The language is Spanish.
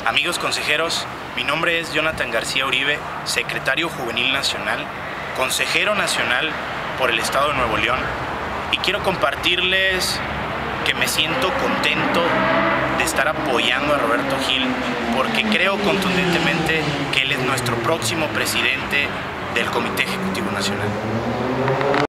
Amigos consejeros, mi nombre es Jonathan García Uribe, secretario juvenil nacional, consejero nacional por el Estado de Nuevo León, y quiero compartirles que me siento contento de estar apoyando a Roberto Gil porque creo contundentemente que él es nuestro próximo presidente del Comité Ejecutivo Nacional.